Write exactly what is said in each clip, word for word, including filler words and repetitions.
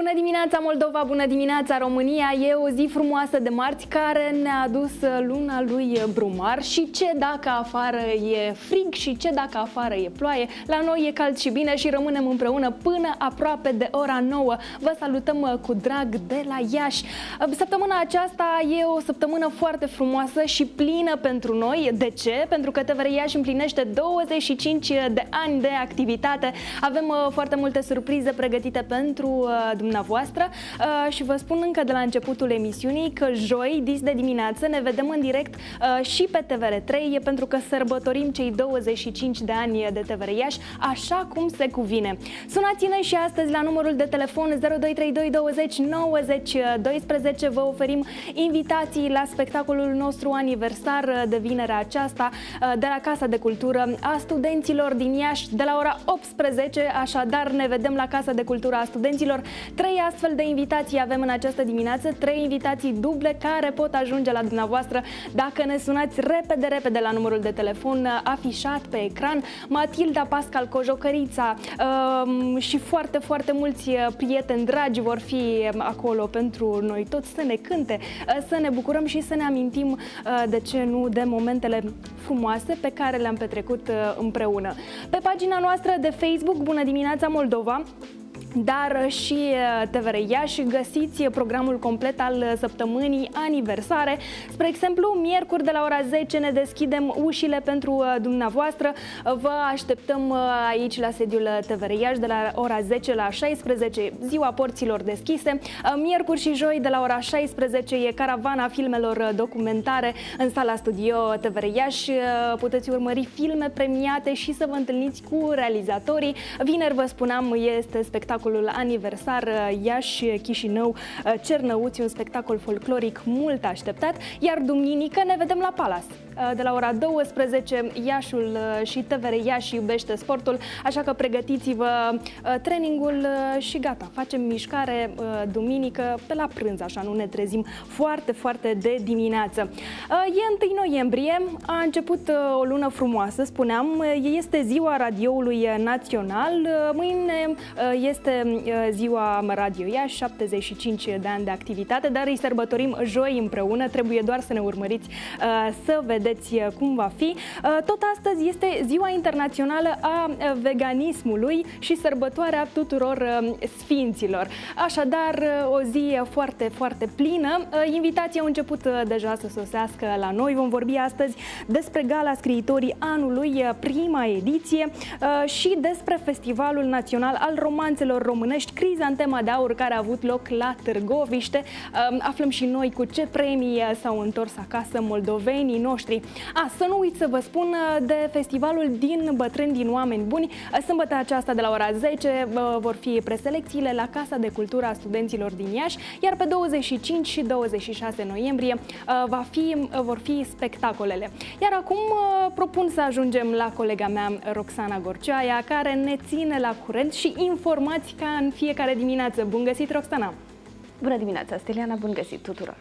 Bună dimineața Moldova, bună dimineața România! E o zi frumoasă de marți care ne-a adus luna lui Brumar. Și ce dacă afară e frig și ce dacă afară e ploaie, la noi e cald și bine și rămânem împreună până aproape de ora nouă. Vă salutăm cu drag de la Iași. Săptămâna aceasta e o săptămână foarte frumoasă și plină pentru noi. De ce? Pentru că T V R Iași împlinește douăzeci și cinci de ani de activitate. Avem foarte multe surprize pregătite pentru dumneavoastră și vă spun încă de la începutul emisiunii că joi, dis de dimineață, ne vedem în direct și pe T V R trei, pentru că sărbătorim cei douăzeci și cinci de ani de T V R Iași, așa cum se cuvine. Sunați-ne și astăzi la numărul de telefon zero doi trei doi douăzeci nouăzeci doisprezece. Vă oferim invitații la spectacolul nostru aniversar de vinerea aceasta de la Casa de Cultură a Studenților din Iași de la ora optsprezece, așadar ne vedem la Casa de Cultură a Studenților. Trei astfel de invitații avem în această dimineață, trei invitații duble care pot ajunge la dumneavoastră dacă ne sunați repede, repede la numărul de telefon afișat pe ecran. Matilda, Pascal, Cojocărița uh, și foarte, foarte mulți prieteni dragi vor fi acolo pentru noi toți să ne cânte, să ne bucurăm și să ne amintim, uh, de ce nu, de momentele frumoase pe care le-am petrecut uh, împreună. Pe pagina noastră de Facebook, Bună dimineața Moldova, dar și T V R Iași, găsiți programul complet al săptămânii aniversare. Spre exemplu, miercuri de la ora zece ne deschidem ușile pentru dumneavoastră. Vă așteptăm aici la sediul T V R Iași de la ora zece la șaisprezece, ziua porților deschise. Miercuri și joi de la ora șaisprezece e caravana filmelor documentare în sala studio T V R Iași. Puteți urmări filme premiate și să vă întâlniți cu realizatorii. Vineri, vă spuneam, este spectacol aniversar Iași-Chișinău Cernăuți, un spectacol folcloric mult așteptat, iar duminică ne vedem la Palace de la ora douăsprezece. Iașul și T V R Iași iubește sportul, așa că pregătiți-vă trainingul și gata, facem mișcare duminică pe la prânz, așa nu ne trezim foarte, foarte de dimineață. E întâi noiembrie, a început o lună frumoasă, spuneam, este ziua radioului național, mâine este ziua Radio Iași, șaptezeci și cinci de ani de activitate, dar îi sărbătorim joi împreună, trebuie doar să ne urmăriți să vedeți cum va fi. Tot astăzi este ziua internațională a veganismului și sărbătoarea tuturor sfinților. Așadar, o zi foarte, foarte plină. Invitații au început deja să sosească la noi. Vom vorbi astăzi despre Gala Scriitorii Anului, prima ediție, și despre Festivalul Național al Romanțelor Românești, Crizantema de Aur, care a avut loc la Târgoviște. Aflăm și noi cu ce premii s-au întors acasă moldovenii noștri. A, să nu uit să vă spun de festivalul din Bătrâni din Oameni Buni. Sâmbătă aceasta de la ora zece vor fi preselecțiile la Casa de Cultură a Studenților din Iași, iar pe douăzeci și cinci și douăzeci și șase noiembrie va fi, vor fi spectacolele. Iar acum propun să ajungem la colega mea Roxana Gorceaia, care ne ține la curent și informați ca în fiecare dimineață. Bun găsit, Roxana! Bună dimineața, Steliana, bun găsit tuturor!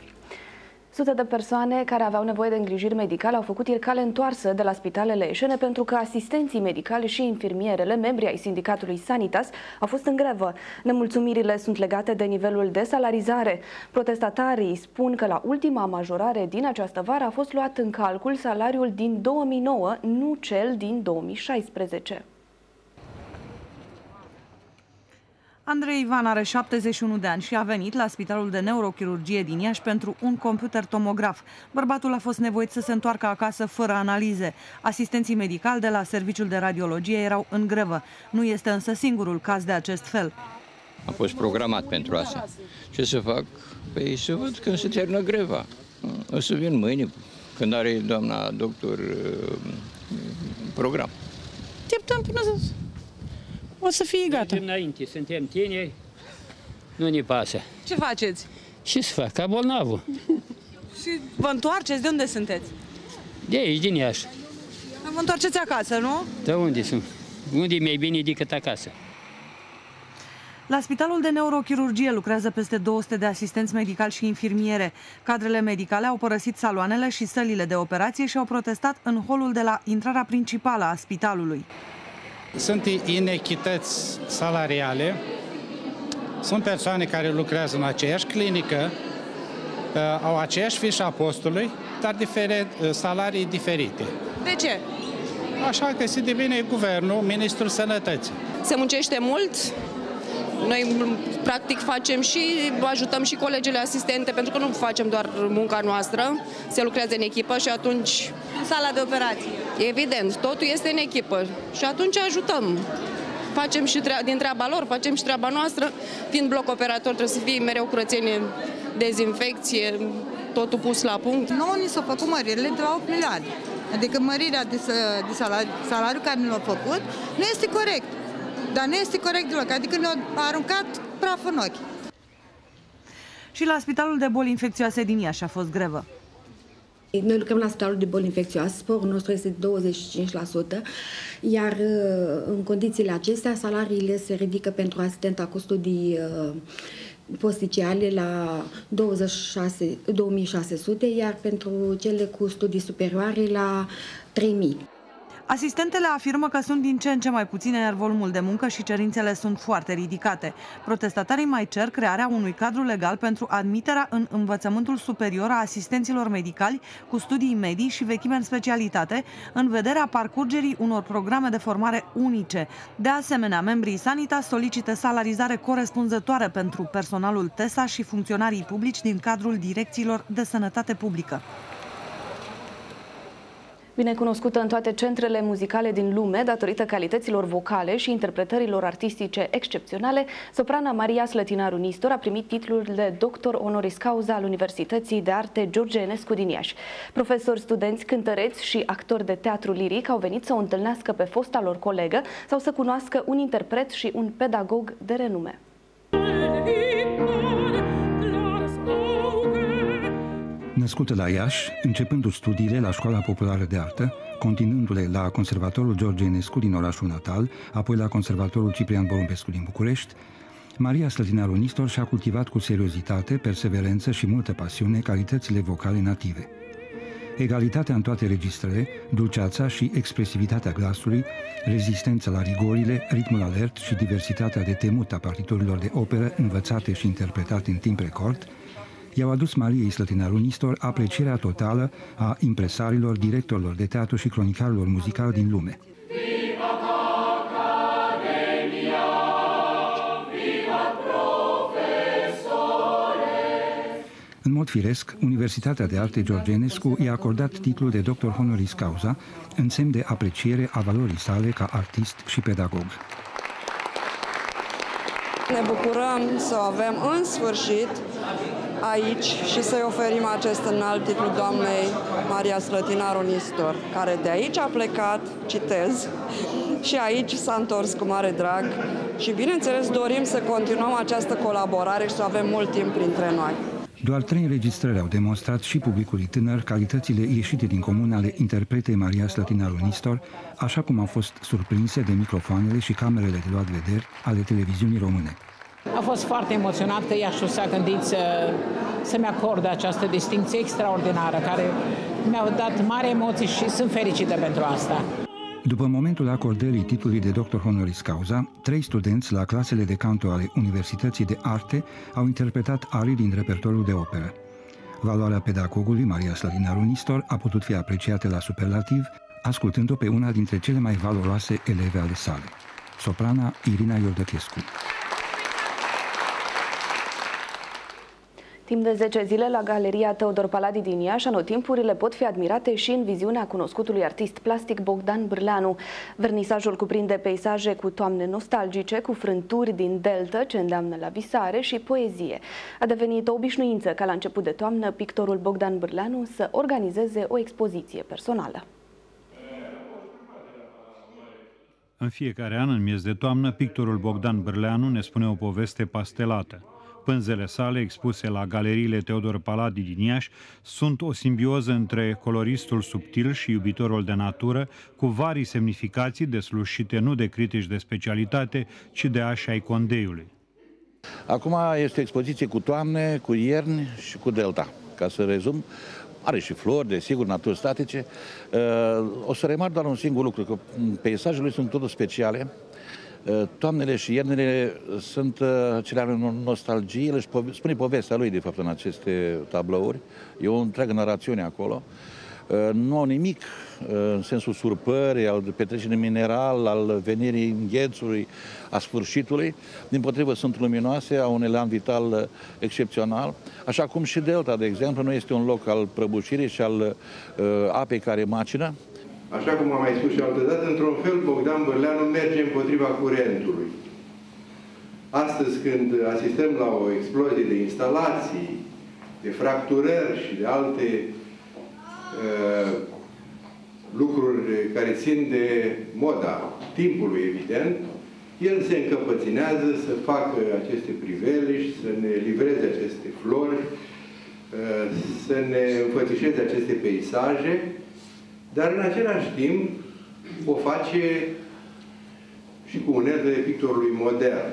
Sute de persoane care aveau nevoie de îngrijiri medicale au făcut ieri cale întoarsă de la spitalele ieșene pentru că asistenții medicali și infirmierele, membri ai sindicatului Sanitas, au fost în grevă. Nemulțumirile sunt legate de nivelul de salarizare. Protestatarii spun că la ultima majorare din această vară a fost luat în calcul salariul din două mii nouă, nu cel din două mii șaisprezece. Andrei Ivan are șaptezeci și unu de ani și a venit la Spitalul de Neurochirurgie din Iași pentru un computer tomograf. Bărbatul a fost nevoit să se întoarcă acasă fără analize. Asistenții medicali de la Serviciul de Radiologie erau în grevă. Nu este însă singurul caz de acest fel. Am fost programat pentru asta. Ce să fac? Păi să văd când se termină greva. O să vin mâine, când are doamna doctor program. Așteptăm până să... o să fie gata. Mergem înainte, suntem tineri, nu ne pasă. Ce faceți? Ce să fac? Ca bolnavul. Și vă întoarceți? De unde sunteți? De aici, din Iași. Vă întoarceți acasă, nu? De unde sunt? Unde e mai bine decât acasă? La Spitalul de Neurochirurgie lucrează peste două sute de asistenți medicali și infirmiere. Cadrele medicale au părăsit saloanele și sălile de operație și au protestat în holul de la intrarea principală a spitalului. Sunt inechități salariale Sunt persoane care lucrează în aceeași clinică, au aceeași fișă a postului, dar diferit, salarii diferite. De ce? Așa că se devine guvernul, Ministrul Sănătății. Se muncește mult. Noi, practic, facem și ajutăm și colegele asistente, pentru că nu facem doar munca noastră, se lucrează în echipă și atunci... În sala de operații. Evident, totul este în echipă și atunci ajutăm. Facem și treaba, din treaba lor, facem și treaba noastră. Fiind bloc operator, trebuie să fie mereu curățenie, dezinfecție, totul pus la punct. Nouă ni s-au făcut măririle de la opt milioane. Adică mărirea de, de salariu, salariul care ne l-au făcut nu este corect. Dar nu este corect deloc, adică ne-au aruncat praf în ochi. Și la Spitalul de Boli Infecțioase din Iași a fost grevă. Noi lucrăm la Spitalul de Boli Infecțioase, sporul nostru este douăzeci și cinci la sută, iar în condițiile acestea salariile se ridică pentru asistenta cu studii posticiale la douăzeci și șase, două mii șase sute, iar pentru cele cu studii superioare la trei mii. Asistentele afirmă că sunt din ce în ce mai puține, iar volumul de muncă și cerințele sunt foarte ridicate. Protestatarii mai cer crearea unui cadru legal pentru admiterea în învățământul superior a asistenților medicali cu studii medii și vechime în specialitate, în vederea parcurgerii unor programe de formare unice. De asemenea, membrii Sanitas solicită salarizare corespunzătoare pentru personalul T E S A și funcționarii publici din cadrul direcțiilor de sănătate publică. Binecunoscută în toate centrele muzicale din lume, datorită calităților vocale și interpretărilor artistice excepționale, soprana Maria Slătinaru Nistor a primit titlul de doctor honoris causa al Universității de Arte George Enescu din Iași. Profesori, studenți, cântăreți și actori de teatru liric au venit să o întâlnească pe fosta lor colegă sau să cunoască un interpret și un pedagog de renume. Născută la Iași, începându studiile la Școala Populară de Artă, continuându-le la Conservatorul George Enescu din orașul natal, apoi la Conservatorul Ciprian Porumbescu din București, Maria Slătinaru Nistor și-a cultivat cu seriozitate, perseverență și multă pasiune calitățile vocale native. Egalitatea în toate registrele, dulceața și expresivitatea glasului, rezistența la rigorile, ritmul alert și diversitatea de temut a partiturilor de operă învățate și interpretate în timp record, i-au adus Mariei Slătinaru Nistor aprecierea totală a impresarilor, directorilor de teatru și cronicarilor muzicali din lume. În mod firesc, Universitatea de Arte George Enescu i-a acordat titlul de doctor honoris causa, în semn de apreciere a valorii sale ca artist și pedagog. Ne bucurăm să o avem în sfârșit aici și să-i oferim acest înalt titlu doamnei Maria Slătinaru Nistor, care de aici a plecat, citez, și aici s-a întors cu mare drag și, bineînțeles, dorim să continuăm această colaborare și să avem mult timp printre noi. Doar trei înregistrări au demonstrat și publicului tânăr calitățile ieșite din comun ale interpretei Maria Slătinaru Nistor, așa cum au fost surprinse de microfoanele și camerele de luat vederi ale televiziunii române. A fost foarte emoționat că Iașiul s-a gândit să, să-mi acorde această distincție extraordinară, care mi-a dat mare emoții și sunt fericită pentru asta. După momentul acordării titlului de doctor honoris causa, trei studenți la clasele de canto ale Universității de Arte au interpretat arii din repertoriul de operă. Valoarea pedagogului Maria Slătinaru Nistor a putut fi apreciată la superlativ, ascultând-o pe una dintre cele mai valoroase eleve ale sale, soprana Irina Iordăchescu. Timp de zece zile, la Galeria Teodor Paladi din Iași, anotimpurile pot fi admirate și în viziunea cunoscutului artist plastic Bogdan Bârleanu. Vernisajul cuprinde peisaje cu toamne nostalgice, cu frânturi din delta ce îndeamnă la visare și poezie. A devenit o obișnuință ca la început de toamnă pictorul Bogdan Bârleanu să organizeze o expoziție personală. În fiecare an, în miez de toamnă, pictorul Bogdan Bârleanu ne spune o poveste pastelată. Pânzele sale, expuse la galeriile Teodor Paladi din Iași, sunt o simbioză între coloristul subtil și iubitorul de natură, cu vari semnificații deslușite nu de critici de specialitate, ci de ași ai condeiului. Acum este o expoziție cu toamne, cu ierni și cu delta. Ca să rezum, are și flori, desigur, naturi statice. O să remarc doar un singur lucru, că peisajele sunt totul speciale. Toamnele și iernile sunt cele ale nostalgiei. El își spune povestea lui, de fapt, în aceste tablouri. E o întreagă narațiune acolo. Nu au nimic în sensul surpării, al petrecerii mineral, al venirii înghețului, a sfârșitului. Dimpotrivă, sunt luminoase, au un elan vital excepțional. Așa cum și Delta, de exemplu, nu este un loc al prăbușirii și al uh, apei care macină. Așa cum am mai spus și altădată, într-un fel, Bogdan Bârleanu merge împotriva curentului. Astăzi, când asistăm la o explozie de instalații, de fracturări și de alte uh, lucruri care țin de moda timpului, evident, el se încăpăținează să facă aceste priveliști, să ne livreze aceste flori, uh, să ne înfățișeze aceste peisaje, dar în același timp o face și cu uneltele pictorului modern.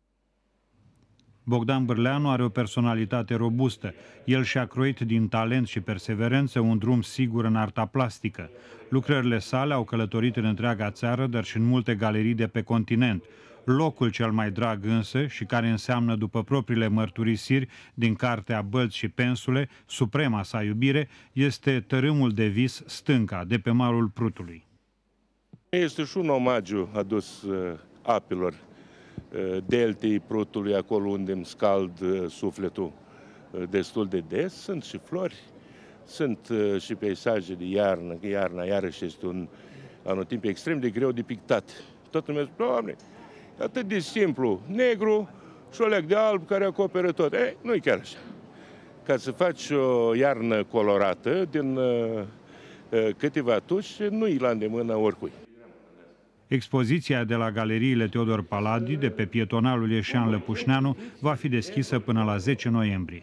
Bogdan Bârleanu are o personalitate robustă. El și-a croit din talent și perseverență un drum sigur în arta plastică. Lucrările sale au călătorit în întreaga țară, dar și în multe galerii de pe continent. Locul cel mai drag însă, și care înseamnă, după propriile mărturisiri din cartea Bălți și Pensule, suprema sa iubire, este tărâmul de vis Stânca, de pe malul Prutului. Este și un omagiu adus uh, apelor uh, deltei Prutului, acolo unde îmi scald uh, sufletul uh, destul de des. Sunt și flori, sunt uh, și peisaje de iarnă, că iarna iarăși este un anotimp extrem de greu de pictat. Toată lumea spune, Doamne, atât de simplu, negru și o leac de alb care acoperă tot. Ei, nu e chiar așa. Ca să faci o iarnă colorată din uh, câteva tuși, nu-i la îndemână oricui. Expoziția de la galeriile Teodor Paladi, de pe pietonalul Ieșean Lăpușneanu, va fi deschisă până la zece noiembrie.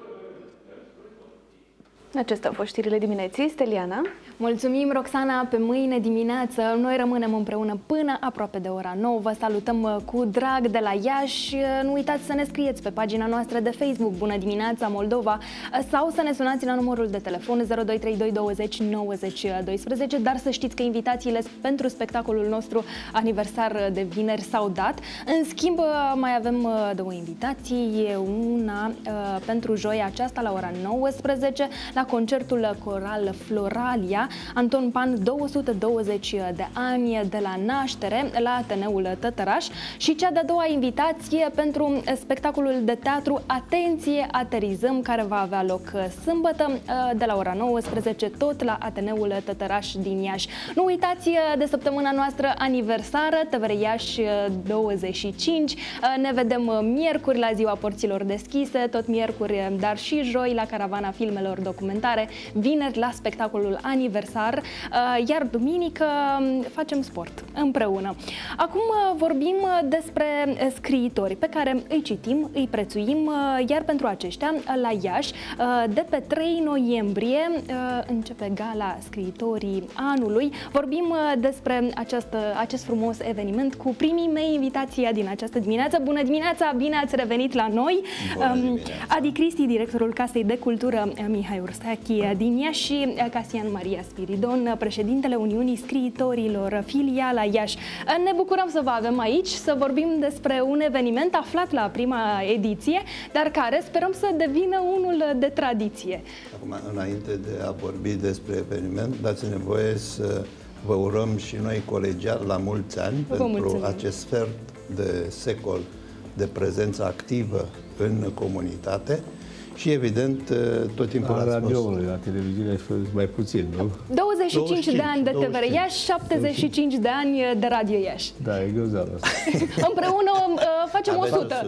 Acestea au fost știrile dimineții. Steliana. Mulțumim, Roxana, pe mâine dimineață. Noi rămânem împreună până aproape de ora nouă. Vă salutăm cu drag de la Iași. Nu uitați să ne scrieți pe pagina noastră de Facebook Bună dimineața Moldova sau să ne sunați la numărul de telefon zero doi trei doi douăzeci nouăzeci doisprezece, dar să știți că invitațiile pentru spectacolul nostru aniversar de vineri s-au dat. În schimb, mai avem două invitații. Una pentru joia aceasta la ora nouăsprezece la concertul coral Floralia, Anton Pan, două sute douăzeci de ani de la naștere la Ateneul Tătăraș, și cea de-a doua invitație pentru spectacolul de teatru Atenție, aterizăm, care va avea loc sâmbătă de la ora nouăsprezece, tot la Ateneul Tătăraș din Iași. Nu uitați de săptămâna noastră aniversară, T V R Iași douăzeci și cinci. Ne vedem miercuri la ziua porților deschise, tot miercuri, dar și joi la Caravana Filmelor Documentare, vineri la spectacolul aniversar, iar duminică facem sport împreună. Acum vorbim despre scriitori pe care îi citim, îi prețuim, iar pentru aceștia la Iași, de pe trei noiembrie, începe gala scriitorii anului. Vorbim despre această, acest frumos eveniment cu primii mei invitații din această dimineață. Bună dimineața, bine ați revenit la noi! Adi Cristi, directorul Casei de Cultură Mihai Ursachi din Iași, și Casian Maria Spiridon, președintele Uniunii Scriitorilor, filiala Iași. Ne bucurăm să vă avem aici, să vorbim despre un eveniment aflat la prima ediție, dar care sperăm să devină unul de tradiție. Acum, înainte de a vorbi despre eveniment, dați-ne voie să vă urăm și noi colegial la mulți ani vă pentru mulțumim. Acest sfert de secol de prezență activă în comunitate. Și evident, tot timpul la radioului, la televiziune mai puțin, nu? douăzeci și cinci de ani de T V R Iași, șaptezeci și cinci de ani de Radio Iași. Da, e grozav asta. Împreună uh, facem o sută.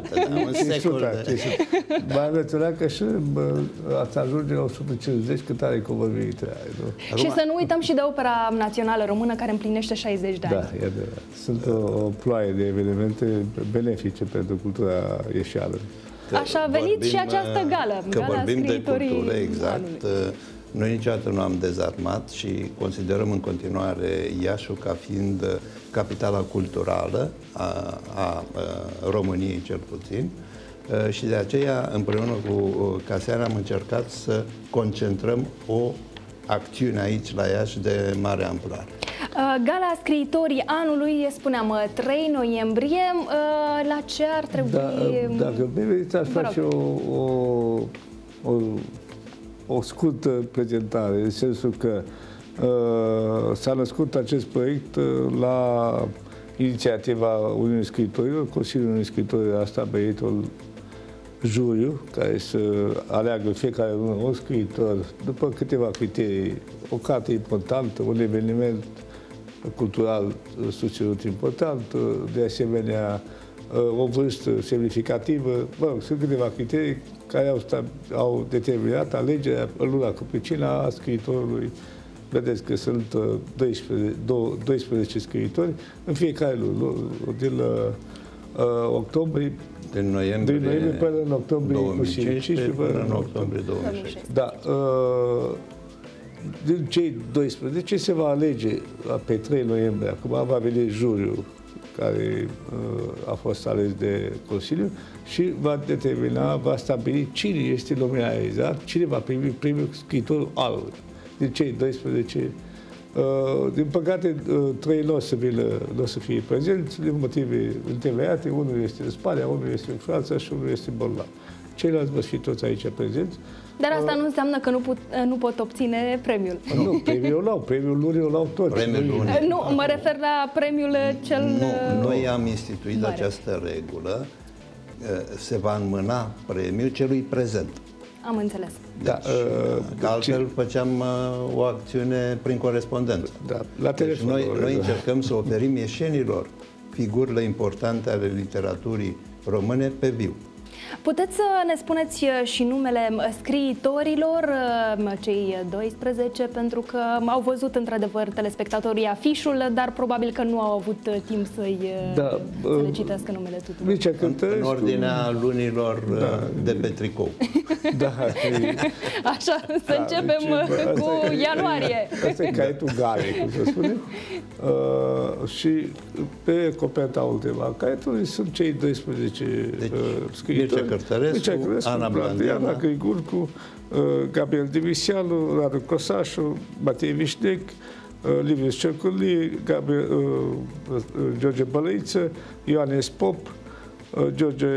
M-am menționat că și bă, ați ajunge la o sută cincizeci cât are convărbiritea. Și să nu uităm și de Opera Națională Română, care împlinește șaizeci de ani. Da, e adevărat. Sunt o, o ploaie de evenimente benefice pentru cultura ieșeană. Că Așa a venit vorbim, și această gală. Că gala vorbim de cultură, anului. exact. Noi niciodată nu am dezarmat și considerăm în continuare Iașul ca fiind capitala culturală a, a, a României, cel puțin. Și de aceea, împreună cu Casian, am încercat să concentrăm o acțiune aici la Iași de mare amploare. Gala scriitorii anului, spuneam, trei noiembrie. La ce ar trebui... Da, dacă mi-e aș face o, o, o, o scurtă prezentare, în sensul că uh, s-a născut acest proiect la inițiativa Uniunii Scriitorilor. Consiliul Uniunii Scriitorilor a stabilit un juriu care să aleagă fiecare lună un scriitor după câteva criterii, o carte importantă, un eveniment cultural susținut important, de asemenea o vârstă semnificativă. Mă rog, sunt câteva criterii care au, au determinat alegerea în luna cu pricina a scriitorului. Vedeți că sunt doisprezece, doisprezece scriitori în fiecare lună, din uh, octombrie, din noiembrie, din noiembrie până în octombrie două mii cincisprezece până în octombrie două mii șaisprezece. Da. Uh, din cei doisprezece se va alege pe trei noiembrie, acum va veni juriul care uh, a fost ales de Consiliu și va determina, va stabili cine este nominalizat, cine va primi primul scriitor anului. Din cei doisprezece, uh, din păcate, uh, trei nu o să vină, nu o să fie prezenți, din motive întemeiate. Unul este în Spania, unul este în Franța și unul este bolnav. Ceilalți vor fi toți aici prezenți. Dar asta nu înseamnă că nu, put, nu pot obține premiul. Nu, premiul l-au, premiul lunii o l-au toți. Premiul lunii. Nu, mă refer la premiul cel Nu, noi am instituit mare. această regulă. Se va înmâna premiul celui prezent. Am înțeles. Deci, da, uh, că altfel ce... făceam uh, o acțiune prin corespondență. Da, la telefon. Deci noi, noi încercăm să oferim ieșenilor figurile importante ale literaturii române pe viu. Puteți să ne spuneți și numele scriitorilor, cei doisprezece, pentru că au văzut într-adevăr telespectatorii afișul, dar probabil că nu au avut timp să-i da, să le citească numele tuturor. În, în ordinea lunilor da. de pe tricou. Da. Așa, să da, începem deci, cu asta ianuarie. Asta e caietul galei, cum să spunem. Uh, și pe coperta ultima caietului sunt cei doisprezece deci, uh, scriitori. Cărtărescu, Ana Blandiana, Grigurcu, Gabriel Diviseanu, Radu Cosașu, Matei Vișnec, Liviu Cerculi, Gabriel, George Bălăiță, Ioanes Pop, George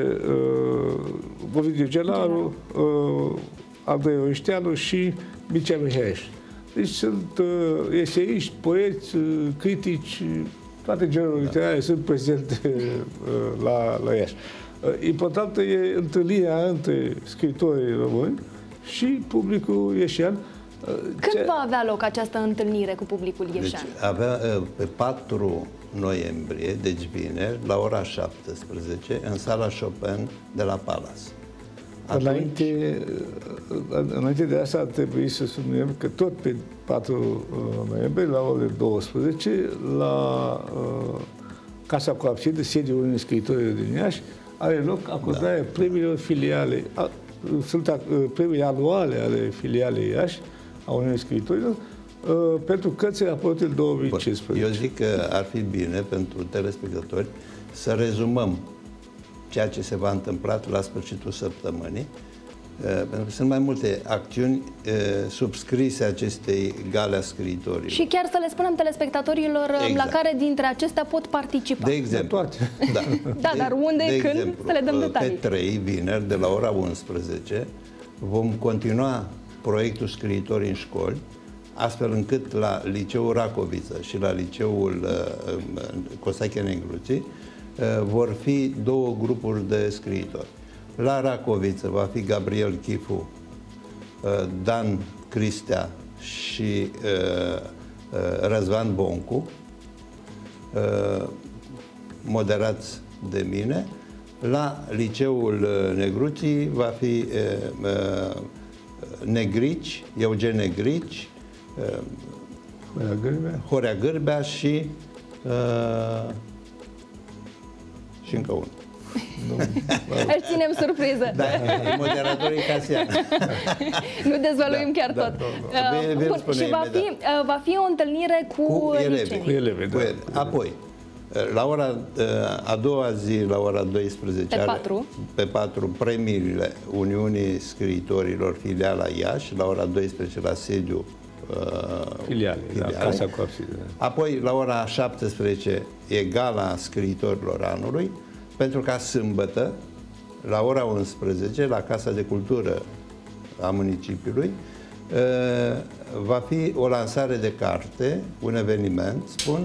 Ovidiu Gelaru, Andrei Oișteanu și Mircea Mihaieș. Deci sunt eseiști, poeți, critici, toate genurile literare da. sunt prezente la, la Iași. Importantă e întâlnirea între scriitorii români și publicul ieșean. Când Ce... va avea loc această întâlnire cu publicul ieșean? Deci, avea pe patru noiembrie, deci vineri, la ora șaptesprezece, în sala Chopin de la Palace. Atunci... Înainte, înainte de asta ar trebui să subliniem că tot pe patru noiembrie, la orele douăsprezece, la uh, Casa cu Absidă, sediul Uniunii Scriitorilor din Iași, are loc acordarea da. premiilor filiale. A, sunt a, premii anuale ale filialei Iași, a Uniunii Scriitorilor, uh, pentru cărțile apărute în două mii cincisprezece. Eu zic că ar fi bine pentru telespectatori să rezumăm ceea ce se va întâmpla la sfârșitul săptămânii, pentru că sunt mai multe acțiuni subscrise acestei gale a scriitorilor. Și chiar să le spunem telespectatorilor exact. la care dintre acestea pot participa. De exemplu. Toate. Da, da de, dar unde, de când, exemplu, să le dăm detalii. Pe trei, vineri, de la ora unsprezece, vom continua proiectul Scriitori în școli, astfel încât la Liceul Racoviță și la Liceul uh, Costache Negruții uh, vor fi două grupuri de scriitori. La Racoviță va fi Gabriel Chifu, Dan Cristea și Răzvan Boncu, moderați de mine. La Liceul Negruții va fi Negrici, Eugen Negrici, Horea Gârbea, Horea Gârbea și și încă unul. Își ținem surpriză. Da, moderatorii Casian. Nu dezvăluim da, chiar da, tot. Da, da. Bun, și va fi, va fi o întâlnire cu, cu elevi. Cu elevi da. Cu Apoi, la ora a doua zi, la ora douăsprezece, pe patru, pe patru premiile Uniunii Scriitorilor, filiala Iași, la ora douăsprezece la sediu uh, filiale, filiale. Da, Casa Coapsii. Apoi, la ora șaptesprezece, e gala scriitorilor anului, pentru ca sâmbătă, la ora unsprezece, la Casa de Cultură a municipiului, va fi o lansare de carte, un eveniment, spun,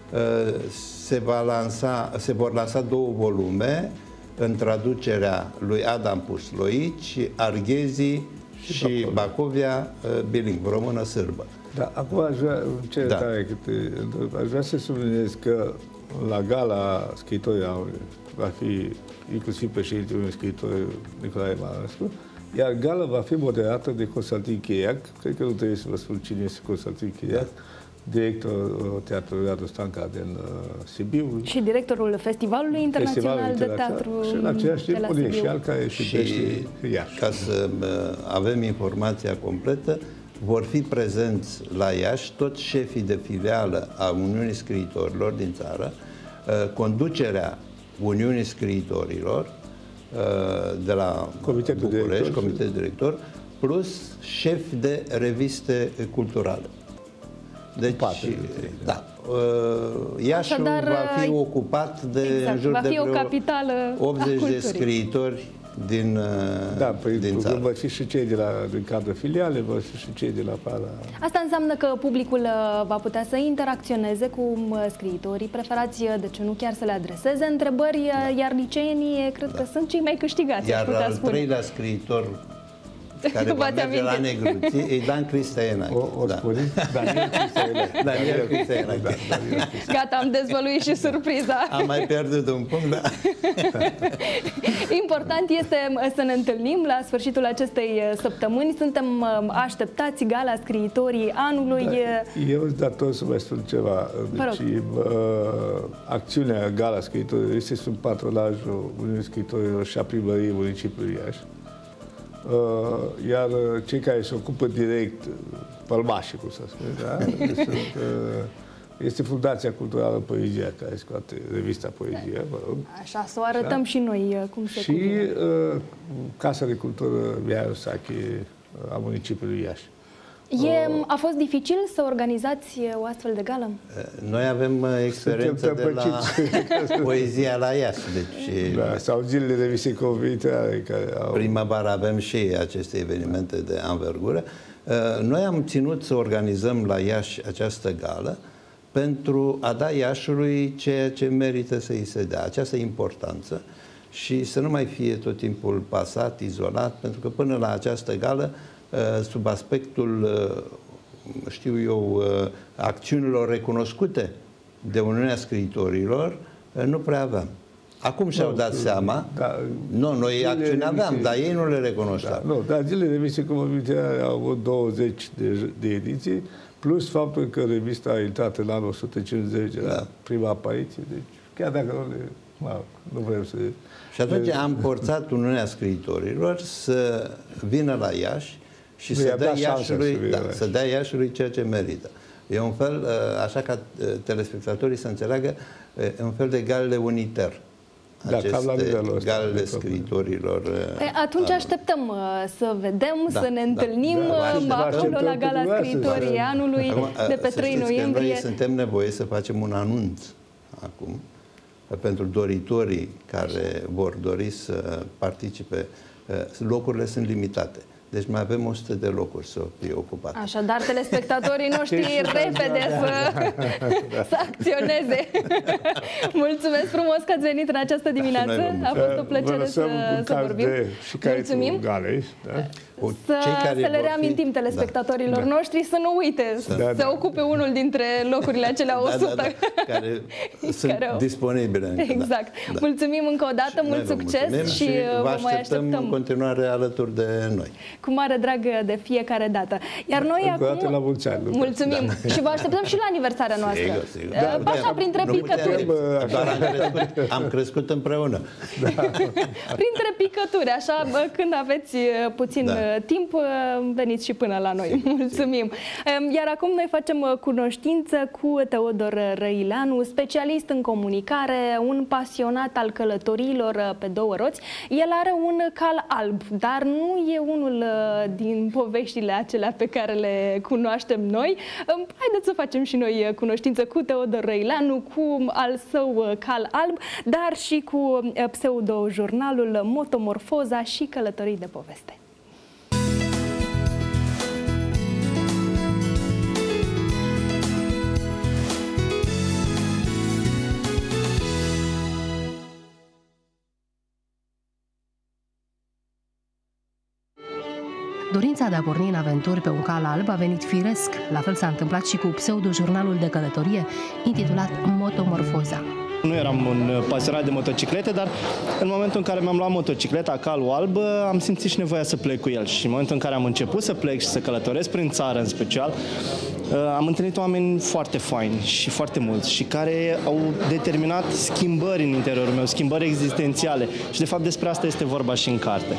se, va lansa, se vor lansa două volume în traducerea lui Adam Pusloici, Arghezi și, și Bacovia, bilingv, română-sârbă. Da, acum aș vrea, ce da. tare, câte, aș vrea să subliniez că la gala scriitorii va fi inclusiv președintele unui scriitor, Nicolae Emanescu, iar gala va fi moderată de Constantin Chiriac. Cred că nu trebuie să vă spun cine este Constantin Chiriac, da. director Teatrului Radu Stanca din uh, Sibiu. Și directorul Festivalului Internațional Festivalul de Teatru și în același timp un ieșeal care și Iași. Ca să uh, avem informația completă, vor fi prezenți la Iași toți șefii de filială a Uniunii Scriitorilor din țară, uh, conducerea Uniunii Scriitorilor de la Comitetul București, director, Comitetul Director, plus șefi de reviste culturale. Deci, da, Iașiul Așadar, va fi ocupat de exact, în jur va fi de o capitală optzeci de scriitori din, da, păi, din țară. Vor fi și cei de la, din cadrul filiale, vor fi și cei de la Pala. Asta înseamnă că publicul va putea să interacționeze cu scriitorii preferați, de ce nu chiar să le adreseze întrebări, da. iar liceenii cred da. că sunt cei mai câștigați. Iar putea al spune. treilea scriitor care va merge la Negruții, e Dan Cristaenache. O, o da. spune? Daniel Cristaenache. Daniel Cristaenache. Da, Gata, am dezvăluit și surpriza. Am mai pierdut un punct, da. Important este să ne întâlnim la sfârșitul acestei săptămâni. Suntem așteptați, gala scriitorii anului. Da, eu îți dator să mai spun ceva. Deci, uh, acțiunea Gala Scriitorilor este sub patronajul Uniunii Scriitorilor și a Primăriei Municipiului Iași. Uh, iar cei care se ocupă direct, pălmașii, cum să spune, da? Sunt, uh, este Fundația Culturală Poezia, care scoate revista Poezia, vă rog. Așa, să o arătăm da? și noi cum se Și uh, Casa de Cultură Mihai Osache a municipiului Iași. E, a fost dificil să organizați o astfel de gală? Noi avem experiență de la Poezia la Iași. Deci, da, sau zilele de vise comunitare. Au... Primăvară avem și aceste evenimente de anvergură. Noi am ținut să organizăm la Iași această gală pentru a da Iașului ceea ce merită să îi se dea, această importanță și să nu mai fie tot timpul pasat, izolat, pentru că până la această gală, sub aspectul, știu eu, acțiunilor recunoscute de Uniunea Scriitorilor, nu prea aveam. Acum și-au dat seama, da, nu, noi acțiuni aveam, dar ei nu le recunoșteau. Da, nu, dar zilele reviste comunitare au avut douăzeci de, de ediții, plus faptul că revista a intrat în anul o sută cincizeci, da. la prima apariție, deci chiar dacă nu, le, mă, nu vrem să... Și atunci am forțat Uniunea Scriitorilor să vină la Iași și să dea, Iașului, da, să dea Iașului ceea ce merită. E un fel, așa ca telespectatorii să înțeleagă, un fel de galele uniter. Da, aceste galele scriitorilor. Păi atunci așteptăm să vedem, da, să ne întâlnim da, da, acolo la Gala Scriitorii anului acum, de pe trei noiembrie. Noi suntem nevoie să facem un anunț acum pentru doritorii care vor dori să participe. Locurile sunt limitate. Deci mai avem o sută de locuri să fie ocupate. Așadar, telespectatorii noștri repede să, să acționeze. Mulțumesc frumos că ați venit în această dimineață. A fost o plăcere să, să vorbim. Mulțumim. Galei, da? Să, să le reamintim fi... telespectatorilor da. noștri să nu uite, să da, da. ocupe unul dintre locurile acelea o sută. Da, da, da. Care sunt care disponibile. Încă, exact. Da. Mulțumim încă o dată, și mult succes și, și vă mai așteptăm în continuare alături de noi. Cu mare drag de fiecare dată. Iar noi încă acum... la mulți ani. Mulțumim. Da. Și vă așteptăm și la aniversarea noastră. Sigur, sigur. Da, așa, da, printre picături. Putem, doar am crescut, am crescut împreună. Da. Printre picături, așa, când aveți puțin da. timp, veniți și până la noi. Mulțumim! Iar acum noi facem cunoștință cu Teodor Răileanu, specialist în comunicare, un pasionat al călătoriilor pe două roți. El are un cal alb, dar nu e unul din poveștile acelea pe care le cunoaștem noi. Haideți să facem și noi cunoștință cu Teodor Răileanu, cu al său cal alb, dar și cu pseudo-jurnalul Motomorfoza și Călătorii de poveste. Dorința de a porni în aventuri pe un cal alb a venit firesc. La fel s-a întâmplat și cu pseudo-jurnalul de călătorie intitulat Motomorfoza. Nu eram un pasionat de motociclete, dar în momentul în care mi-am luat motocicleta, calul alb, am simțit și nevoia să plec cu el. Și în momentul în care am început să plec și să călătoresc prin țară în special, am întâlnit oameni foarte faini și foarte mulți și care au determinat schimbări în interiorul meu, schimbări existențiale. Și de fapt despre asta este vorba și în carte.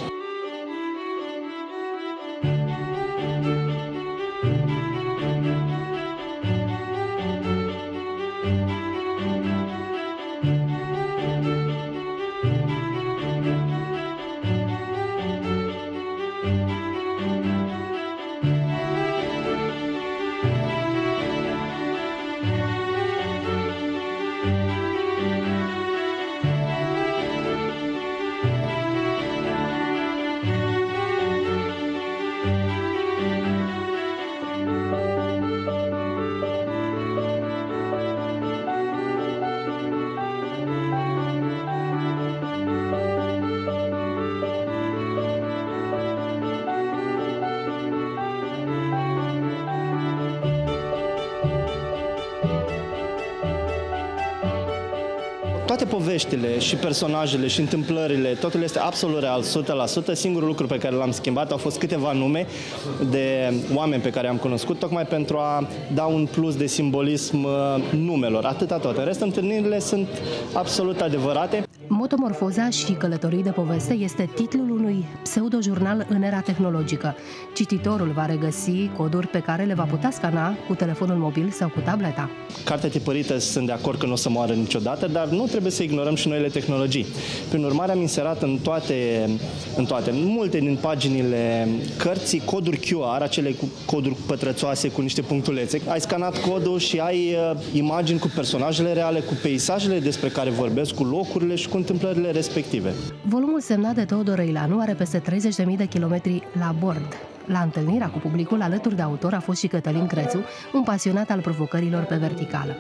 Toate poveștile și personajele și întâmplările, totul este absolut real, o sută la sută. Singurul lucru pe care l-am schimbat au fost câteva nume de oameni pe care am cunoscut, tocmai pentru a da un plus de simbolism numelor. Atâta tot. În rest, întâlnirile sunt absolut adevărate. Motomorfoza și Călătorii de poveste este titlul unui pseudo-jurnal în era tehnologică. Cititorul va regăsi coduri pe care le va putea scana cu telefonul mobil sau cu tableta. Cartea tipărită, sunt de acord că nu o să moară niciodată, dar nu trebuie să ignorăm și noile tehnologii. Prin urmare, am inserat în toate, în toate, în multe din paginile cărții, coduri Q R, acele coduri pătrățoase cu niște punctulețe. Ai scanat codul și ai uh, imagini cu personajele reale, cu peisajele despre care vorbesc, cu locurile și cu întâmplările respective. Volumul semnat de Teodor Răileanu are peste treizeci de mii de kilometri la bord. La întâlnirea cu publicul, alături de autor, a fost și Cătălin Crețu, un pasionat al provocărilor pe verticală.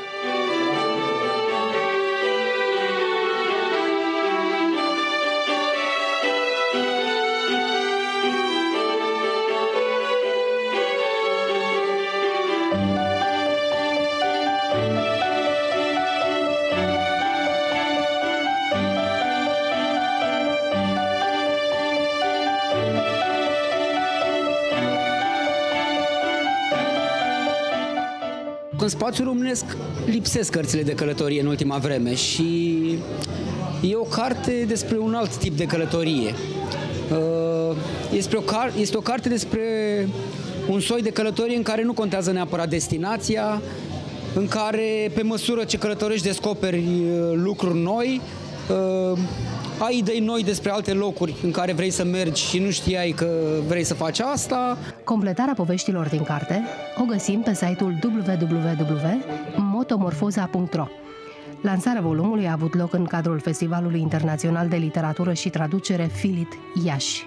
În spațiul românesc lipsesc cărțile de călătorie în ultima vreme și e o carte despre un alt tip de călătorie. Este o, car- este o carte despre un soi de călătorie în care nu contează neapărat destinația, în care pe măsură ce călătorești descoperi lucruri noi, ai idei noi despre alte locuri în care vrei să mergi și nu știai că vrei să faci asta. Completarea poveștilor din carte o găsim pe site-ul w w w punct motomorfoza punct ro. Lansarea volumului a avut loc în cadrul Festivalului Internațional de Literatură și Traducere Filit Iași.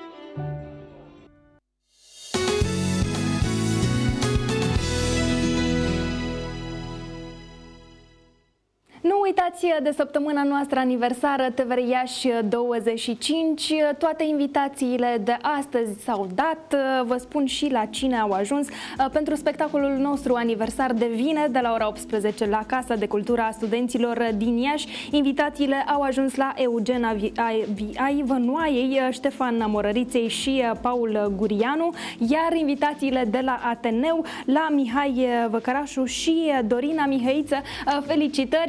Nu uitați de săptămâna noastră aniversară T V R Iași douăzeci și cinci. Toate invitațiile de astăzi s-au dat. Vă spun și la cine au ajuns. Pentru spectacolul nostru aniversar de vineri, de la ora optsprezece, la Casa de Cultură a Studenților din Iași, invitațiile au ajuns la Eugen Aivănoaiei, Ștefan Morăriței și Paul Gurianu, iar invitațiile de la Ateneu, la Mihai Văcărașu și Dorina Mihăiță. Felicitări, mulțumim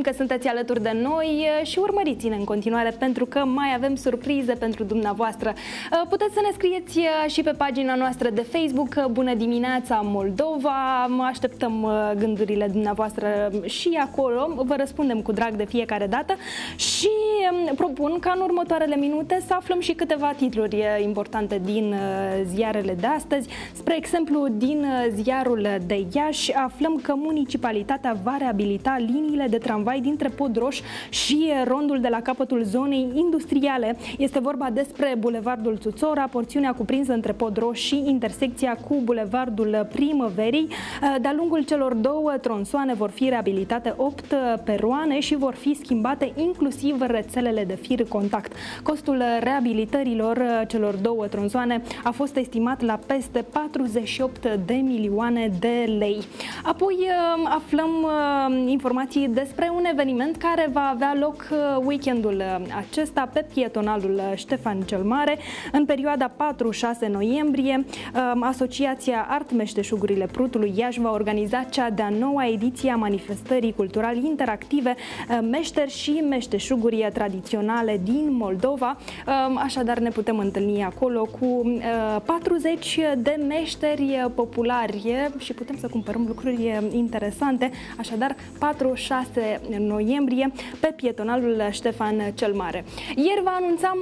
mulțumim că sunteți alături de noi și urmăriți-ne în continuare pentru că mai avem surprize pentru dumneavoastră. Puteți să ne scrieți și pe pagina noastră de Facebook Bună dimineața Moldova. Așteptăm gândurile dumneavoastră și acolo. Vă răspundem cu drag de fiecare dată și propun ca în următoarele minute să aflăm și câteva titluri importante din ziarele de astăzi. Spre exemplu, din ziarul de Iași aflăm că municipalitatea va reabilita liniile de tramvai dintre Podroș și rondul de la capătul zonei industriale. Este vorba despre Bulevardul Țuțora, porțiunea cuprinsă între Podroș și intersecția cu Bulevardul Primăverii. De-a lungul celor două tronsoane vor fi reabilitate opt peroane și vor fi schimbate inclusiv rețelele de fir contact. Costul reabilitărilor celor două tronsoane a fost estimat la peste patruzeci și opt de milioane de lei. Apoi aflăm informații despre un eveniment care va avea loc weekendul acesta pe pietonalul Ștefan cel Mare. În perioada patru șase noiembrie, Asociația Art Meșteșugurile Prutului Iași va organiza cea de-a noua ediție a manifestării culturale interactive Meșteri și meșteșuguri tradiționale din Moldova. Așadar ne putem întâlni acolo cu patruzeci de meșteri populari și putem să cumpărăm lucruri interesante. Așadar, patru șase noiembrie pe pietonalul Ștefan cel Mare. Ieri vă anunțam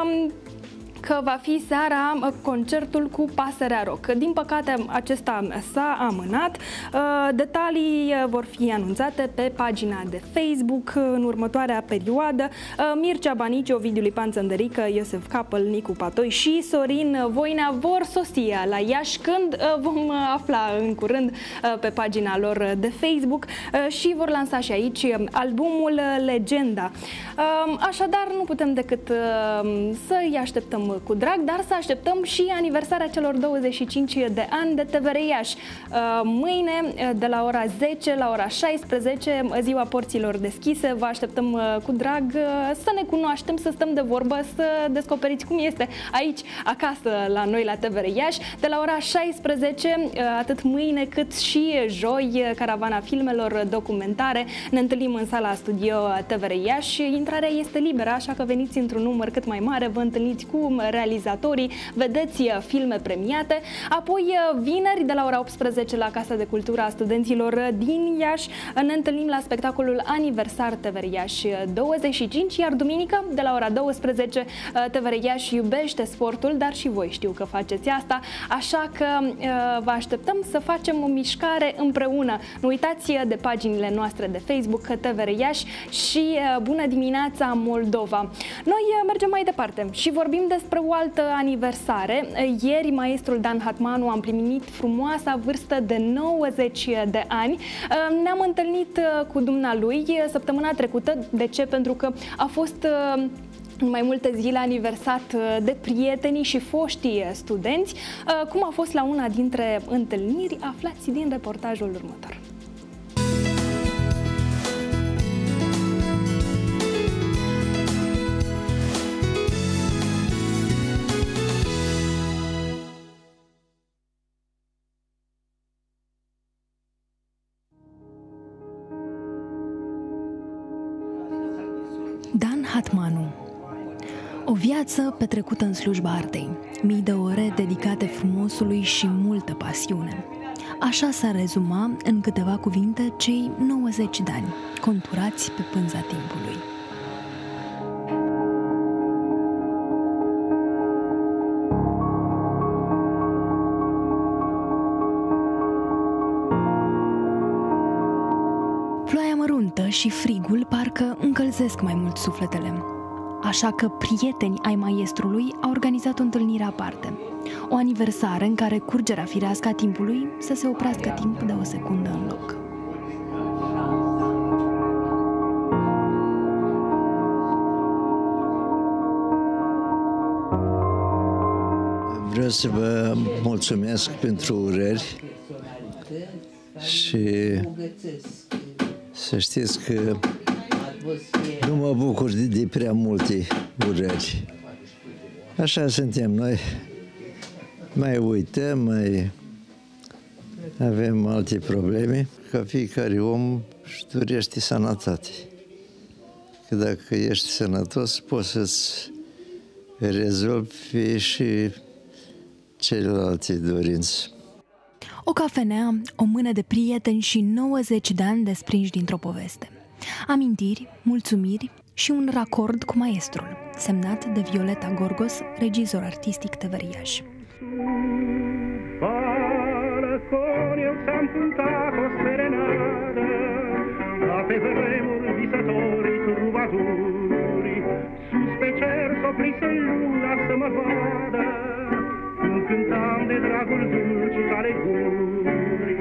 că va fi seara concertul cu Pasărea Rock. Din păcate, acesta s-a amânat. Detalii vor fi anunțate pe pagina de Facebook în următoarea perioadă. Mircea Banici, Ovidiu Lipan Țăndărică, Iosef Capăl, Nicu Patoi și Sorin Voinea vor sosi la Iași, când vom afla în curând pe pagina lor de Facebook, și vor lansa și aici albumul Legenda. Așadar, nu putem decât să-i așteptăm cu drag, dar să așteptăm și aniversarea celor douăzeci și cinci de ani de T V R Iași. Mâine, de la ora zece la ora șaisprezece, ziua porților deschise, vă așteptăm cu drag să ne cunoaștem, să stăm de vorbă, să descoperiți cum este aici, acasă, la noi, la T V R Iași. De la ora șaisprezece, atât mâine cât și joi, caravana filmelor documentare. Ne întâlnim în sala studio T V R Iași. Intrarea este liberă, așa că veniți într-un număr cât mai mare, vă întâlniți cu realizatorii, vedeți filme premiate. Apoi, vineri, de la ora optsprezece, la Casa de Cultură a Studenților din Iași, ne întâlnim la spectacolul Aniversar T V R Iași douăzeci și cinci, iar duminică, de la ora douăsprezece, T V R Iași iubește sportul, dar și voi știu că faceți asta, așa că vă așteptăm să facem o mișcare împreună. Nu uitați de paginile noastre de Facebook T V R Iași și Bună dimineața Moldova. Noi mergem mai departe și vorbim despre o altă aniversare. Ieri, maestrul Dan Hatmanu a împlinit frumoasa vârstă de nouăzeci de ani. Ne-am întâlnit cu dumnealui săptămâna trecută. De ce? Pentru că a fost în mai multe zile aniversat de prietenii și foștii studenți. Cum a fost la una dintre întâlniri, aflați din reportajul următor. Dan Hatmanu. O viață petrecută în slujba artei, mii de ore dedicate frumosului și multă pasiune. Așa s-ar rezuma în câteva cuvinte cei nouăzeci de ani, conturați pe pânza timpului. Ploaia măruntă și frigul parcă încălzesc mai mult sufletele. Așa că prieteni ai maestrului au organizat o întâlnire aparte. O aniversare în care curgerea firească a timpului să se oprească timp de o secundă în loc. Vreau să vă mulțumesc pentru urări și să știți că nu mă bucur de, de prea multe urări. Așa suntem noi, mai uităm, mai avem alte probleme, ca fiecare om își dorește sănătate. Că dacă ești sănătos, poți să-ți rezolvi și celelalte dorințe. O cafenea, o mână de prieteni și nouăzeci de ani desprinși dintr-o poveste. Amintiri, mulțumiri și un racord cu maestrul, semnat de Violeta Gorgos, regizor artistic teveriaș. Eu ți-am cântat o serenadă, ca pe vremuri visătorii trubaduri, sus pe cer s-oprise luna să mă vadă, când cântam de dragul dulcii tale guri.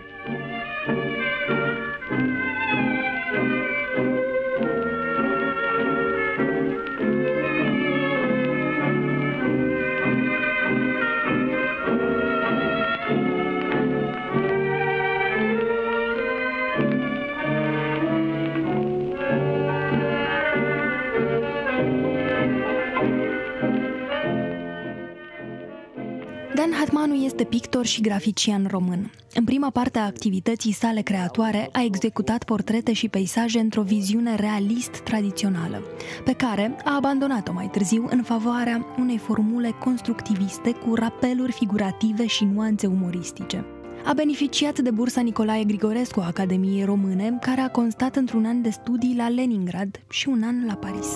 Dan Hatmanu este pictor și grafician român. În prima parte a activității sale creatoare a executat portrete și peisaje într-o viziune realist-tradițională, pe care a abandonat-o mai târziu în favoarea unei formule constructiviste cu rapeluri figurative și nuanțe umoristice. A beneficiat de bursa Nicolae Grigorescu a Academiei Române, care a constat într-un an de studii la Leningrad și un an la Paris.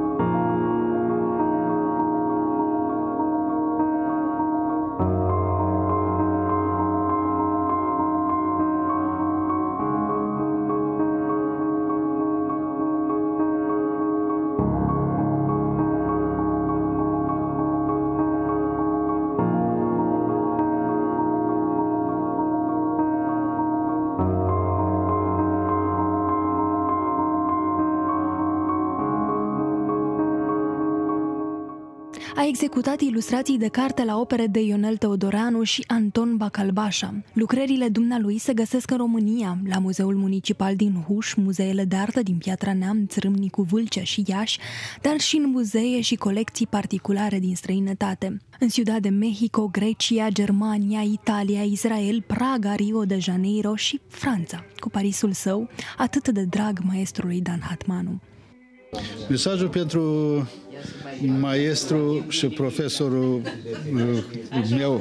A executat ilustrații de carte la opere de Ionel Teodoreanu și Anton Bacalbașa. Lucrările dumnealui se găsesc în România, la Muzeul Municipal din Huș, muzeele de artă din Piatra Neamț, Râmnicu Vâlcea și Iași, dar și în muzee și colecții particulare din străinătate. În Ciudad de Mexico, Grecia, Germania, Italia, Israel, Praga, Rio de Janeiro și Franța, cu Parisul său, atât de drag maestrului Dan Hatmanu. Mesajul pentru maestru și profesorul meu,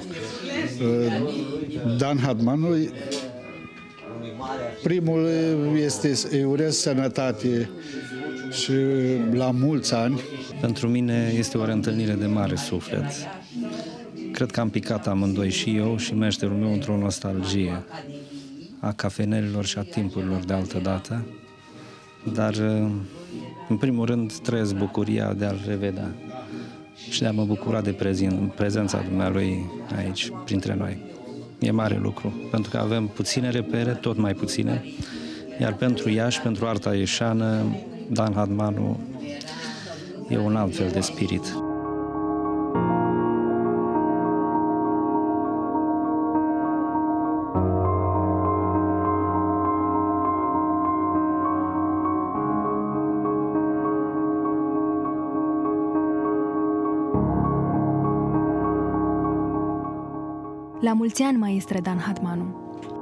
Dan Hatmanu, primul este îi urez sănătate și la mulți ani. Pentru mine este o reîntâlnire de mare suflet. Cred că am picat amândoi, și eu și meșterul meu, într-o nostalgie a cafenelilor și a timpurilor de altă dată, dar în primul rând trăiesc bucuria de a-l revedea și de a mă bucura de prezența dumnealui aici, printre noi. E mare lucru, pentru că avem puține repere, tot mai puține, iar pentru Iași, pentru arta ieșeană, Dan Hatmanu e un alt fel de spirit. La mulți ani, maestre Dan Hatmanu!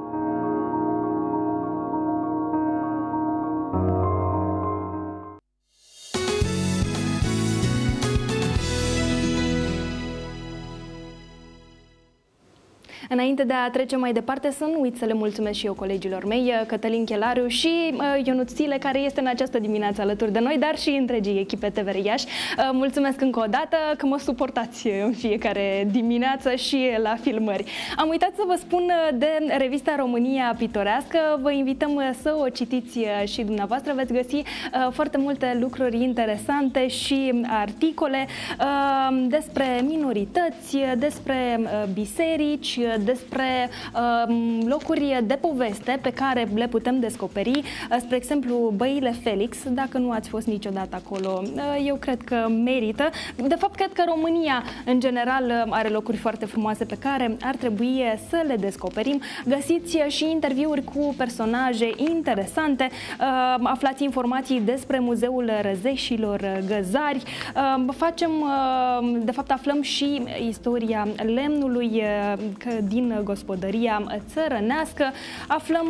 Înainte de a trece mai departe, să nu uit să le mulțumesc și eu colegilor mei, Cătălin Chelariu și uh, Ionuț Țile, care este în această dimineață alături de noi, dar și întregii echipe T V R Iași. Uh, mulțumesc încă o dată că mă suportați în fiecare dimineață și la filmări. Am uitat să vă spun de revista România Pitorească. Vă invităm să o citiți și dumneavoastră. Veți găsi uh, foarte multe lucruri interesante și articole uh, despre minorități, despre uh, biserici, despre uh, locuri de poveste pe care le putem descoperi. Uh, spre exemplu, Băile Felix, dacă nu ați fost niciodată acolo, uh, eu cred că merită. De fapt, cred că România, în general, are locuri foarte frumoase pe care ar trebui să le descoperim. Găsiți și interviuri cu personaje interesante, uh, aflați informații despre Muzeul Răzeșilor Găzari, uh, facem, uh, de fapt, aflăm și istoria lemnului uh, din gospodăria țărănească. Aflăm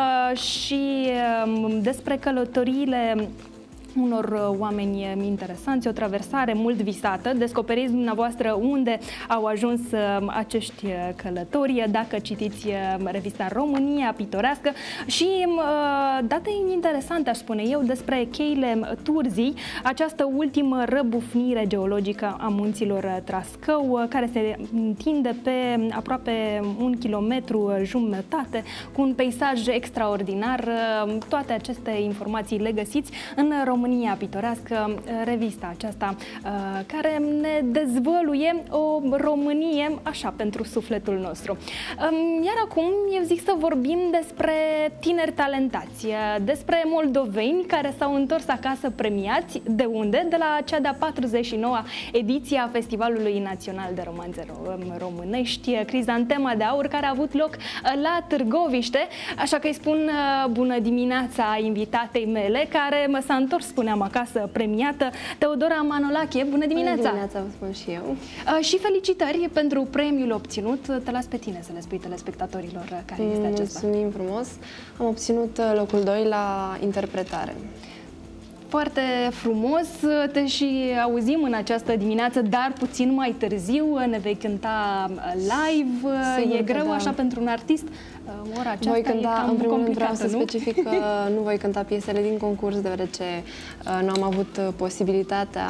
și despre călătoriile unor oameni interesanți, o traversare mult visată. Descoperiți dumneavoastră unde au ajuns acești călători dacă citiți revista România Pitorească și date interesante, aș spune eu, despre cheile Turzii, această ultimă răbufnire geologică a munților Trascău, care se întinde pe aproape un kilometru jumătate, cu un peisaj extraordinar. Toate aceste informații le găsiți în România România Pitorească, revista aceasta care ne dezvăluie o Românie așa pentru sufletul nostru. Iar acum eu zic să vorbim despre tineri talentați, despre moldoveni care s-au întors acasă premiați. De unde? De la cea de-a patruzeci și noua ediție a Festivalului Național de Romanțe Românești, Crizantema de Aur, care a avut loc la Târgoviște, așa că îi spun bună dimineața invitatei mele, care mă s-a întors, spuneam, acasă premiată, Teodora Manolache. Bună dimineața! Bună dimineața, vă spun și eu. Și felicitări pentru premiul obținut. Te las pe tine să le spui telespectatorilor care este acesta. Mulțumim frumos! Am obținut locul doi la interpretare. Foarte frumos, te și auzim în această dimineață, dar puțin mai târziu ne vei cânta live. Sigur e greu da. Așa pentru un artist? Ora aceasta voi cânta, e cam în primul rând vreau să nu? specific că nu voi cânta piesele din concurs, deoarece nu am avut posibilitatea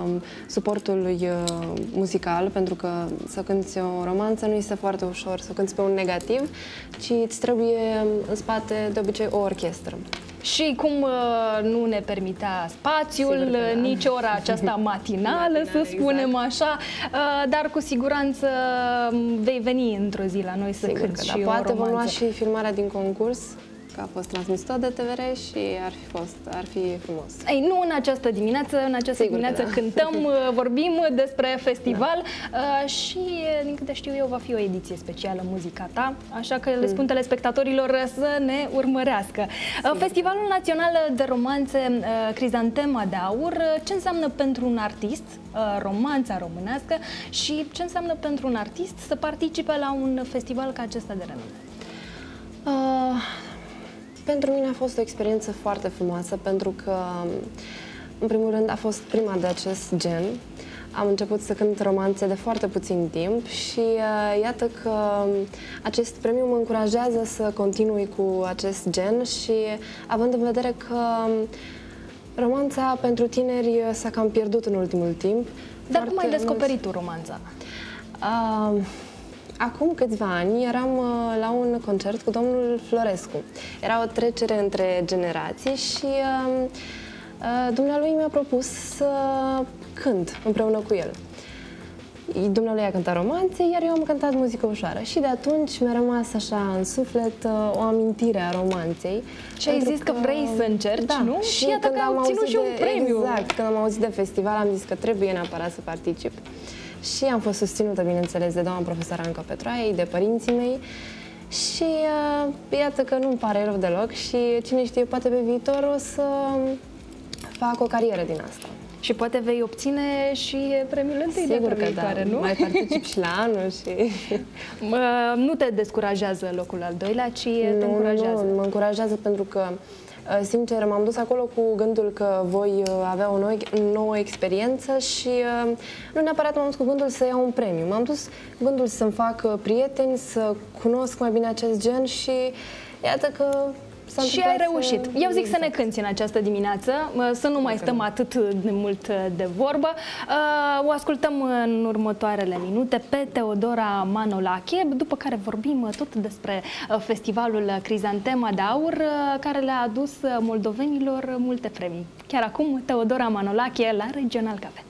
suportului muzical, pentru că să cânti o romanță nu este foarte ușor să cânti pe un negativ, ci îți trebuie în spate de obicei o orchestră. Și cum uh, nu ne permitea spațiul, da. Nici ora aceasta matinală, Matinal, să spunem exact. Așa, uh, dar cu siguranță vei veni într-o zi la noi să Sigur cânti că, și da. o Poate vom lua romanță. și filmarea din concurs, că a fost transmis tot de T V R și ar fi fost, ar fi frumos. Ei, nu în această dimineață, în această Sigur dimineață da. Cântăm, vorbim despre festival da. Și, din câte știu eu, va fi o ediție specială muzica ta, așa că le spun telespectatorilor să ne urmărească. Sigur. Festivalul Național de Romanțe Crizantema de Aur, ce înseamnă pentru un artist romanța românească și ce înseamnă pentru un artist să participe la un festival ca acesta de renume? Uh... Pentru mine a fost o experiență foarte frumoasă, pentru că, în primul rând, a fost prima de acest gen. Am început să cânt romanțe de foarte puțin timp și uh, iată că acest premiu mă încurajează să continui cu acest gen și, având în vedere că romanța pentru tineri s-a cam pierdut în ultimul timp. Dar cum ai descoperit tu romanța? Uh, Acum câțiva ani eram uh, la un concert cu domnul Florescu. Era o trecere între generații și uh, uh, dumnealui mi-a propus să cânt împreună cu el. Dumnealui a cântat romanțe, iar eu am cântat muzică ușoară. Și de atunci mi-a rămas așa în suflet uh, o amintire a romanței. Și ai zis că, că vrei să încerci, da, nu? Și, și iată că am obținut și un premiu. Exact, când am auzit de festival am zis că trebuie neapărat să particip. Și am fost susținută, bineînțeles, de doamna profesoară Anca Petroaiei, de părinții mei și uh, iată că nu-mi pare rău deloc și cine știe, poate pe viitor o să fac o carieră din asta. Și poate vei obține și premiul întâi de pe viitoare, da. nu? Mai particip și la anul și... Nu te descurajează locul al doilea, ci nu, te încurajează. Nu, mă încurajează pentru că, sincer, m-am dus acolo cu gândul că voi avea o nouă, nouă experiență și nu neapărat m-am dus cu gândul să iau un premiu. M-am dus cu gândul să-mi fac prieteni, să cunosc mai bine acest gen și iată că și ai reușit. Să... Eu zic să ne cânti în această dimineață, să nu mai stăm atât de mult de vorbă. O ascultăm în următoarele minute pe Teodora Manolache, după care vorbim tot despre festivalul Crizantema de Aur, care le-a adus moldovenilor multe premii. Chiar acum, Teodora Manolache la Regional Cafe.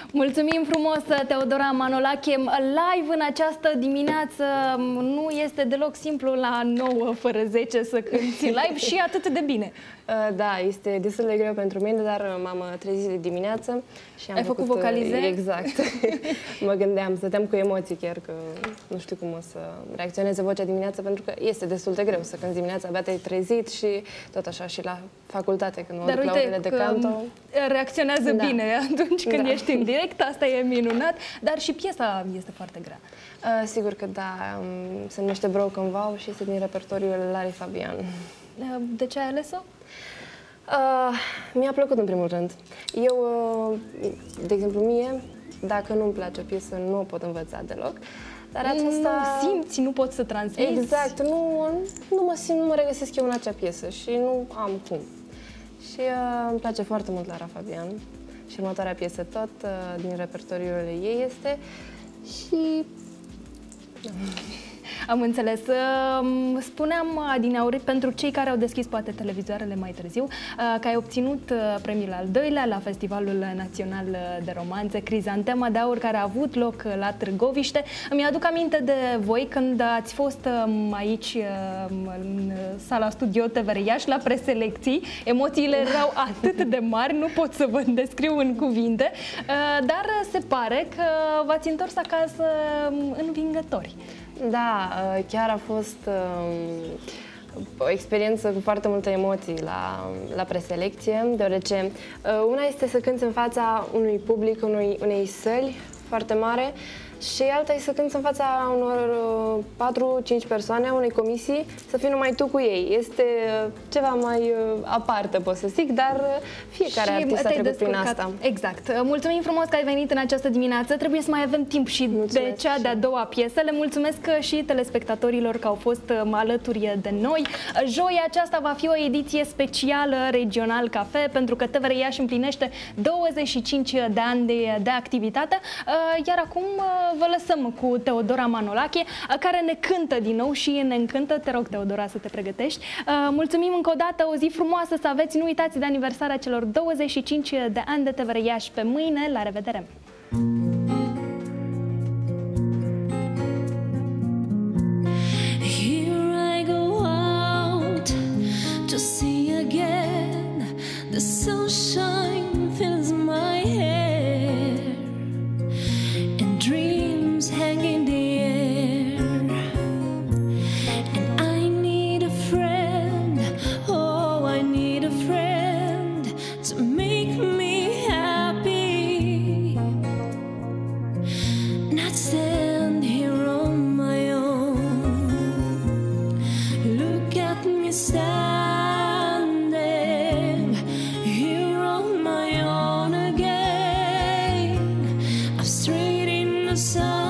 Mulțumim frumos, Teodora Manolache. Live în această dimineață nu este deloc simplu la nouă fără zece să cânti live și atât de bine. Da, este destul de greu pentru mine, dar m-am trezit de dimineață și am Ai făcut, făcut vocalize? Exact. Mă gândeam, stăteam cu emoții chiar că nu știu cum o să reacționeze vocea dimineață, pentru că este destul de greu să cânti dimineața, abia te-ai trezit și tot așa și la facultate când mă duc la orele de canto. Reacționează da. bine atunci când da. ești în direct, asta e minunat, dar și piesa este foarte grea. Uh, sigur că da, um, se numește Broken Vow și este din repertoriul Larry Fabian. De ce ai ales-o? Uh, mi-a plăcut în primul rând. Eu, uh, de exemplu, mie, dacă nu-mi place o piesă, nu o pot învăța deloc. Dar aceasta... Nu simți, nu poți să transmiți. Exact, nu, nu mă simt, nu mă regăsesc eu în acea piesă și nu am cum. Și uh, îmi place foarte mult Lara Fabian și următoarea piesă tot uh, din repertoriul ei este și... Am înțeles. Spuneam adineauri, pentru cei care au deschis poate televizoarele mai târziu, că ai obținut premiul al doilea la Festivalul Național de Romanțe, Crizantema de Aur, care a avut loc la Târgoviște. Îmi aduc aminte de voi când ați fost aici în sala studio T V R Iași la preselecții. Emoțiile erau atât de mari, nu pot să vă descriu în cuvinte, dar se pare că v-ați întors acasă învingători. Da, chiar a fost o experiență cu foarte multe emoții la, la preselecție, deoarece una este să cânți în fața unui public, unui, unei săli foarte mare și alta este să cânți în fața unor patru cinci persoane, a unei comisii, să fii numai tu cu ei. Este ceva mai aparte, pot să zic, dar fiecare și artist a trecut prin asta. Exact. Mulțumim frumos că ai venit în această dimineață. Trebuie să mai avem timp și mulțumesc de cea de-a doua piesă. Le mulțumesc și telespectatorilor că au fost alături de noi. Joia aceasta va fi o ediție specială Regional Cafe, pentru că T V R Iași împlinește douăzeci și cinci de ani de, de activitate. Iar acum vă lăsăm cu Teodora Manolache, care ne cântă din nou și ne încântă. Te rog, Teodora, să te pregătești. Mulțumim încă o dată, o zi frumoasă să aveți. Nu uitați de aniversarea celor douăzeci și cinci de ani de T V R Iași pe mâine. La revedere! Here I go out to see again. The sunshine fills my hair and dreams hang in the air, and I need a friend, oh I need a friend to make me happy, not stand here on my own. Look at me standing here on my own again. I'm straight in the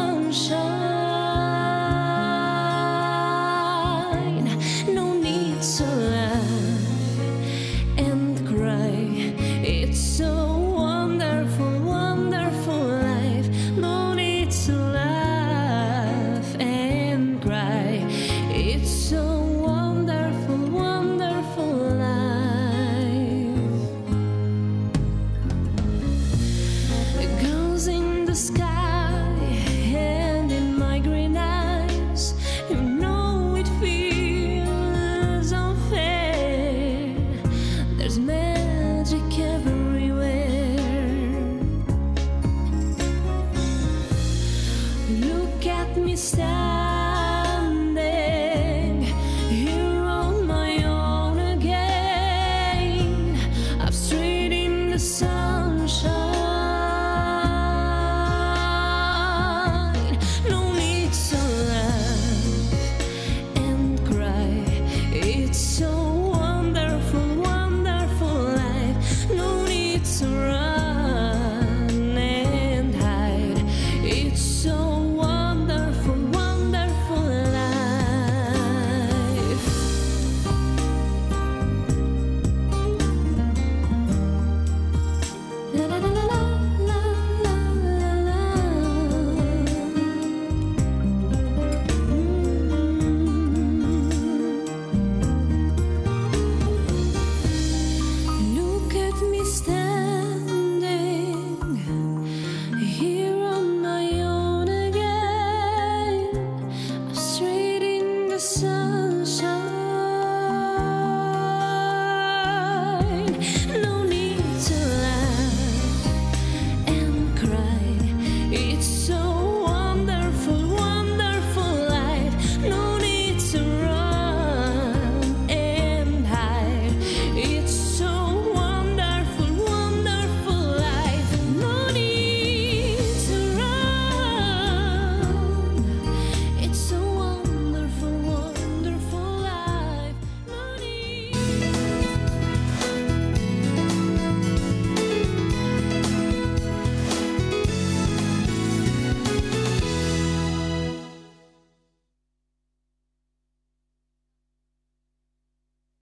sunshine. No need to laugh and cry.